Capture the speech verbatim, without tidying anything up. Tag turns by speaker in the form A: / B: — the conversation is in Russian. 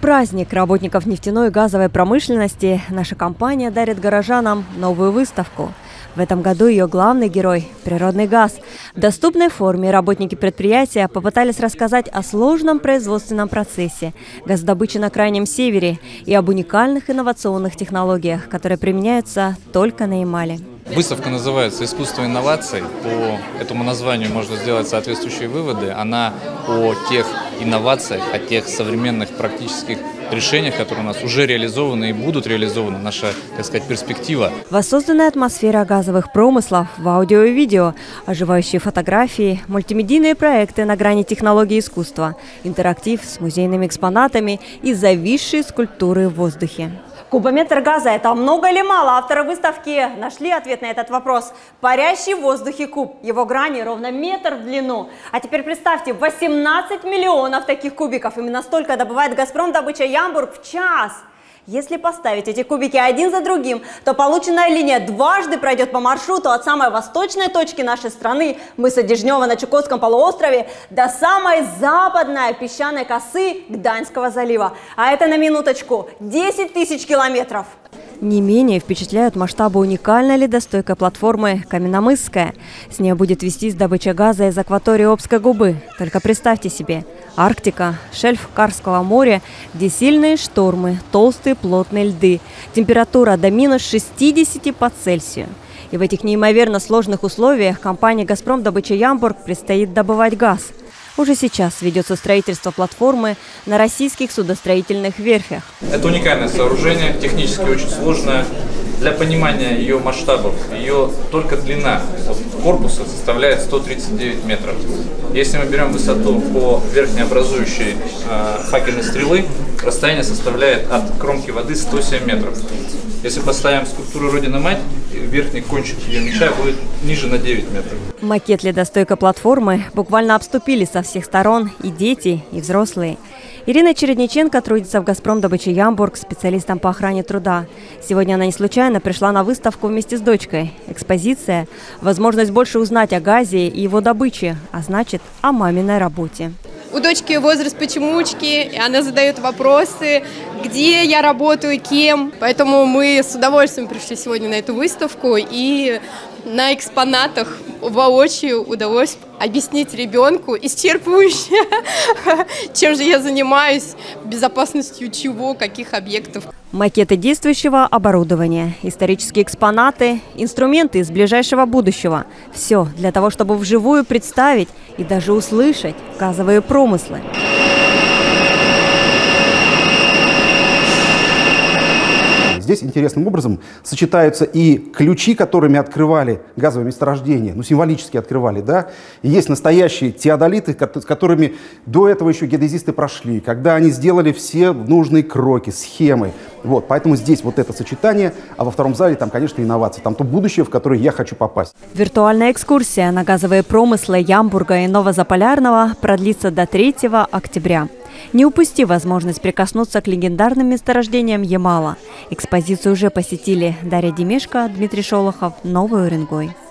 A: праздник работников нефтяной и газовой промышленности наша компания дарит горожанам новую выставку. В этом году ее главный герой – природный газ. В доступной форме работники предприятия попытались рассказать о сложном производственном процессе газодобычи на Крайнем Севере и об уникальных инновационных технологиях, которые применяются только на Ямале.
B: Выставка называется «Искусство инноваций». По этому названию можно сделать соответствующие выводы. Она о тех инновациях, о тех современных практических решениях, которые у нас уже реализованы и будут реализованы. Наша, так сказать, перспектива.
A: Воссозданная атмосфера газовых промыслов в аудио и видео, оживающие фотографии, мультимедийные проекты на грани технологии и искусства, интерактив с музейными экспонатами и зависшие скульптуры в воздухе.
C: Кубометр газа – это много или мало? Авторы выставки нашли ответ на этот вопрос. Парящий в воздухе куб. Его грани ровно метр в длину. А теперь представьте, восемнадцать миллионов таких кубиков. Именно столько добывает «Газпром» добыча Ямбург в час. Если поставить эти кубики один за другим, то полученная линия дважды пройдет по маршруту от самой восточной точки нашей страны, мыса Дежнева на Чукотском полуострове, до самой западной песчаной косы Гданьского залива. А это на минуточку десять тысяч километров.
A: Не менее впечатляют масштабы уникальной ледостойкой платформы «Каменномысская». С нее будет вестись добыча газа из акватории Обской губы. Только представьте себе, Арктика, шельф Карского моря, где сильные штормы, толстые плотные льды, температура до минус шестидесяти по Цельсию. И в этих неимоверно сложных условиях компании «Газпром» добыча Ямбург предстоит добывать газ. Уже сейчас ведется строительство платформы на российских судостроительных верфях.
B: Это уникальное сооружение, технически очень сложное. Для понимания ее масштабов, ее только длина корпуса составляет сто тридцать девять метров. Если мы берем высоту по верхнеобразующей э, факельной стрелы, расстояние составляет от кромки воды сто семь метров. Если поставим скульптуру Родина-Мать, верхний кончик ее меча будет ниже на девять метров.
A: Макет ледостойкой платформы буквально обступили со всех сторон и дети, и взрослые. Ирина Чередниченко трудится в «Газпром» добыче Ямбург специалистом по охране труда. Сегодня она не случайно пришла на выставку вместе с дочкой. Экспозиция – возможность больше узнать о газе и его добыче, а значит, о маминой работе.
D: У дочки возраст почемучки, и она задает вопросы, где я работаю, кем. Поэтому мы с удовольствием пришли сегодня на эту выставку, и на экспонатах воочию удалось объяснить ребенку исчерпывающе, чем же я занимаюсь, безопасностью чего, каких объектов.
A: Макеты действующего оборудования, исторические экспонаты, инструменты из ближайшего будущего. Все для того, чтобы вживую представить и даже услышать газовые промыслы.
E: Здесь интересным образом сочетаются и ключи, которыми открывали газовые месторождения, ну символически открывали, да, и есть настоящие теодолиты, с которыми до этого еще геодезисты прошли, когда они сделали все нужные кроки, схемы. Вот, поэтому здесь вот это сочетание, а во втором зале там, конечно, инновации, там то будущее, в которое я хочу попасть.
A: Виртуальная экскурсия на газовые промыслы Ямбурга и Новозаполярного продлится до третьего октября. Не упусти возможность прикоснуться к легендарным месторождениям Ямала. Экспозицию уже посетили Дарья Демешко, Дмитрий Шолохов, Новый Уренгой.